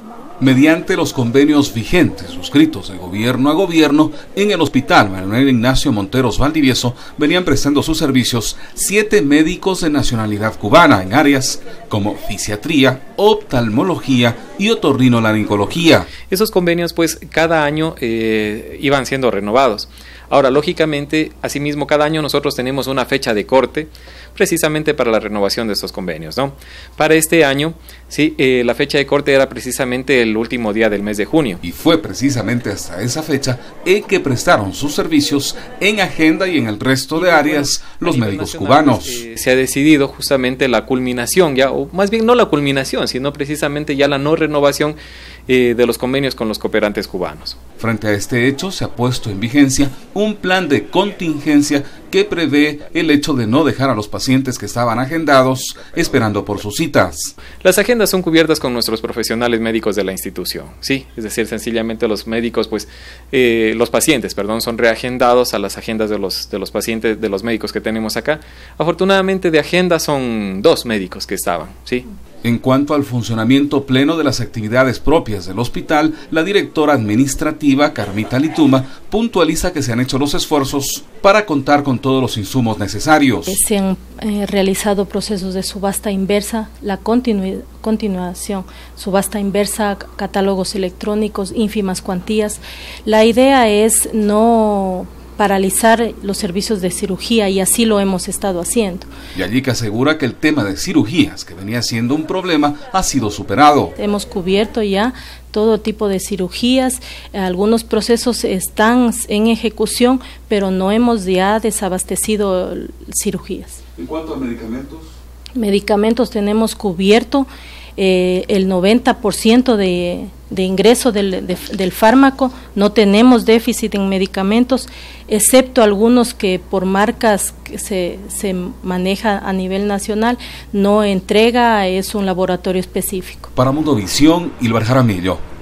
Mediante los convenios vigentes suscritos de gobierno a gobierno, en el Hospital Manuel Ignacio Monteros Valdivieso venían prestando sus servicios 7 médicos de nacionalidad cubana en áreas como fisiatría, oftalmología y otorrinolaringología. Esos convenios pues cada año iban siendo renovados. Ahora, lógicamente, asimismo, cada año nosotros tenemos una fecha de corte precisamente para la renovación de estos convenios, ¿no? Para este año, sí, la fecha de corte era precisamente el último día del mes de junio. Y fue precisamente hasta esa fecha en que prestaron sus servicios en Agenda y en el resto de áreas los médicos cubanos. Se ha decidido justamente la culminación, ya, o más bien no la culminación, sino precisamente ya la no renovación de los convenios con los cooperantes cubanos. Frente a este hecho, se ha puesto en vigencia un plan de contingencia que prevé el hecho de no dejar a los pacientes que estaban agendados esperando por sus citas. Las agendas son cubiertas con nuestros profesionales médicos de la institución, sí, es decir, sencillamente los médicos, los pacientes, son reagendados a las agendas de los pacientes, de los médicos que tenemos acá. Afortunadamente de agenda son 2 médicos que estaban, sí. En cuanto al funcionamiento pleno de las actividades propias del hospital, la directora administrativa, Carmita Lituma, puntualiza que se han hecho los esfuerzos para contar con todos los insumos necesarios. Se han realizado procesos de subasta inversa, la continuación, subasta inversa, catálogos electrónicos, ínfimas cuantías. La idea es no paralizar los servicios de cirugía y así lo hemos estado haciendo. Y allí que asegura que el tema de cirugías, que venía siendo un problema, ha sido superado. Hemos cubierto ya todo tipo de cirugías, algunos procesos están en ejecución, pero no hemos ya desabastecido cirugías. ¿En cuanto a medicamentos? Medicamentos tenemos cubierto el 90% de ingreso del fármaco, no tenemos déficit en medicamentos, excepto algunos que por marcas que se maneja a nivel nacional, no entrega, es un laboratorio específico. Para Mundovisión, Ilber Jaramillo.